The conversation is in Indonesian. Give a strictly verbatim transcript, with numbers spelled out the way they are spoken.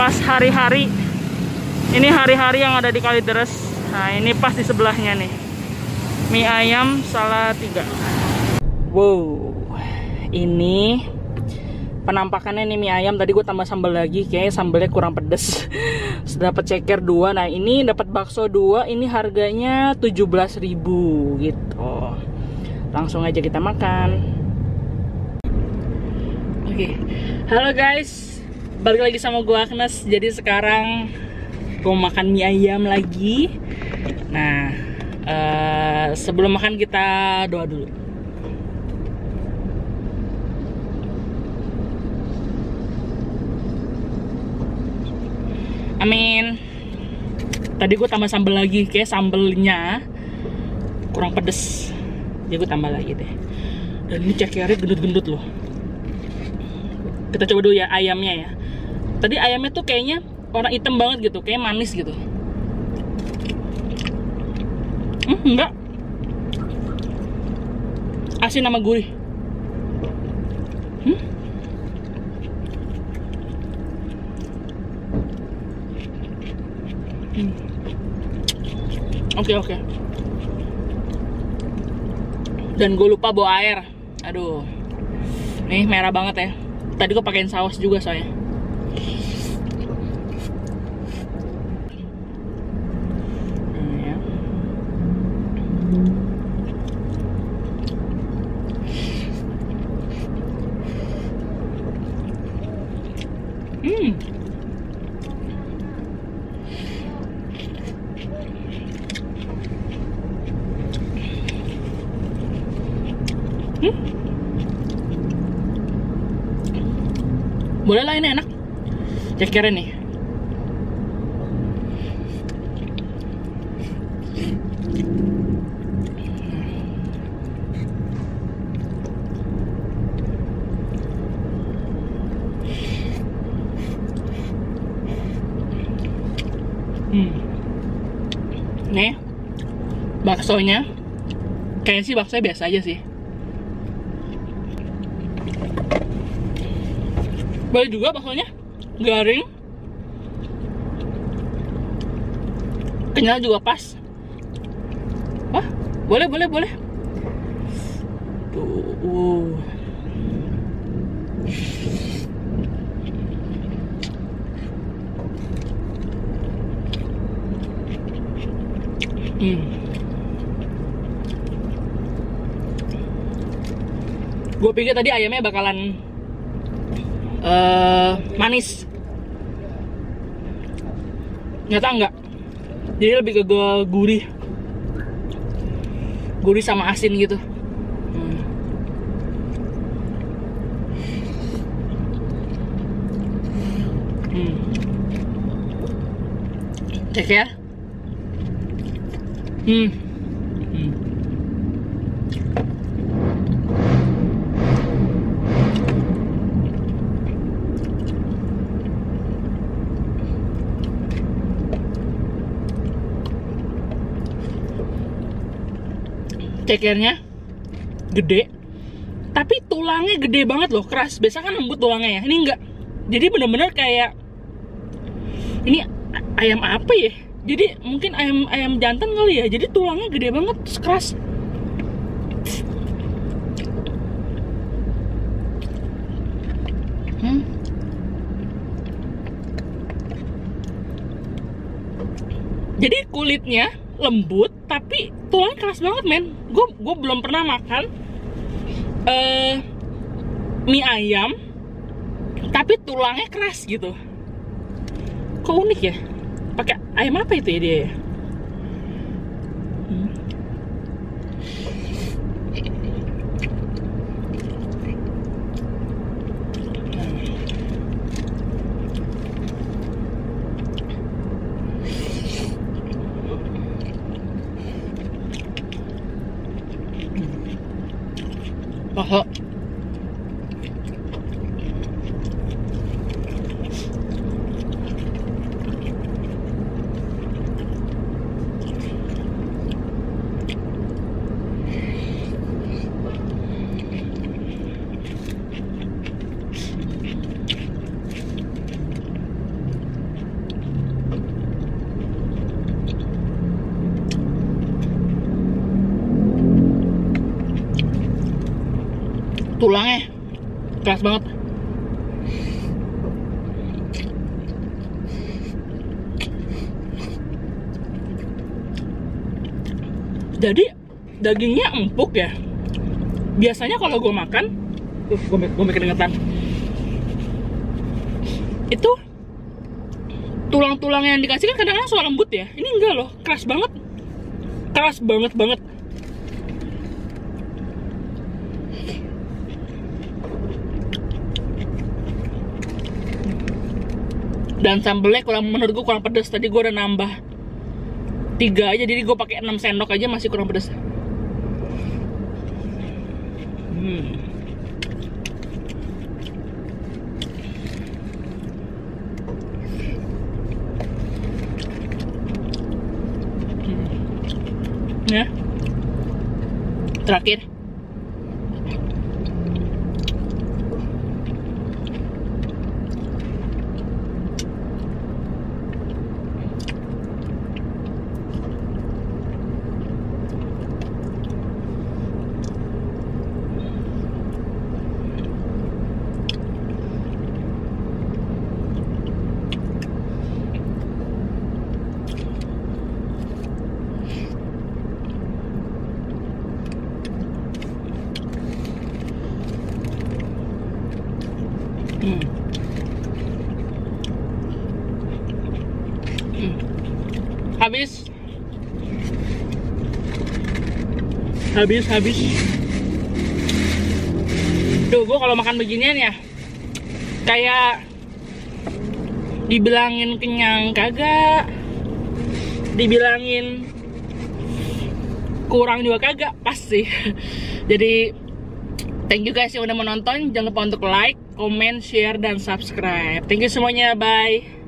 pas hari-hari. Ini hari-hari yang ada di Kalideres. Nah, ini pas di sebelahnya nih. Mie ayam Salatiga. Wow, ini penampakannya nih mie ayam. Tadi gue tambah sambal lagi, kayaknya sambalnya kurang pedes. Sudah dapat ceker dua. Nah, ini dapat bakso dua. Ini harganya tujuh belas ribu gitu. Langsung aja kita makan. Oke, halo guys, balik lagi sama gue Agnes. Jadi sekarang gue makan mie ayam lagi. Nah, uh, sebelum makan kita doa dulu. Amin. Tadi gue tambah sambal lagi, kayak sambelnya kurang pedes. Jadi gue tambah lagi deh. Dan ini cekernya gendut-gendut loh. Kita coba dulu ya ayamnya ya. Tadi ayamnya tuh kayaknya warna hitam banget gitu, kayak manis gitu. Hmm, enggak. Asin sama gurih. Hmm? Hmm. Oke, oke. Dan gue lupa bawa air. Aduh. Nih merah banget ya. Tadi gue pakein saus juga soalnya. Hmm. Hmm. Boleh lah, ini enak. Cekernya nih. Hmm. Nih baksonya, kayaknya sih baksonya biasa aja sih. Boleh juga baksonya, garing, kenyal juga pas. Wah, boleh boleh boleh. Tuh. Hmm. Gue pikir tadi ayamnya bakalan uh, manis, ternyata enggak. Jadi lebih ke gurih, gurih sama asin gitu. Hmm. Hmm. Ceker. Hmm. Hmm. Cekernya gede, tapi tulangnya gede banget loh, keras. Biasa kan lembut tulangnya ya, ini enggak. Jadi bener-bener kayak ini ayam apa ya? Jadi mungkin ayam ayam jantan kali ya. Jadi tulangnya gede banget, keras. Hmm. Jadi kulitnya lembut, tapi tulangnya keras banget, men. Gue gue belum pernah makan uh, mie ayam, tapi tulangnya keras gitu. Kok unik ya? Pakai ayam apa itu ya dia? Hmm. Oh. tulangnya keras banget. Jadi dagingnya empuk ya. Biasanya kalau gue makan, uh, gue gue keringetan. Itu tulang-tulang yang dikasih kan kadang-kadang soal lembut ya. Ini enggak loh, keras banget, keras banget banget. Dan sambelnya kurang, menurut gue kurang pedas. Tadi gue udah nambah tiga aja, jadi gue pakai enam sendok aja masih kurang pedas. Hmm. Ya, terakhir Hmm. Hmm. Habis, habis, habis. Duh, gue kalau makan beginian ya, kayak dibilangin kenyang kagak, dibilangin kurang juga kagak, pasti. Jadi thank you guys yang udah menonton. Jangan lupa untuk like, comment, share, dan subscribe. Thank you semuanya, bye.